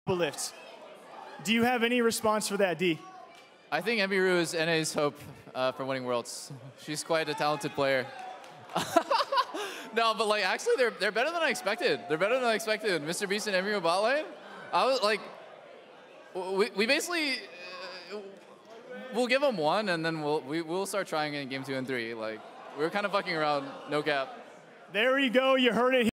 lift. Do you have any response for that, D? I think Emiru is NA's hope for winning Worlds. She's quite a talented player. No, but like actually, they're better than I expected. They're better than I expected. Mr. Beast and Emiru bot lane. I was like, we basically we'll give them one, and then we'll start trying in game 2 and 3. Like we were kind of fucking around, no cap. There you go. You heard it.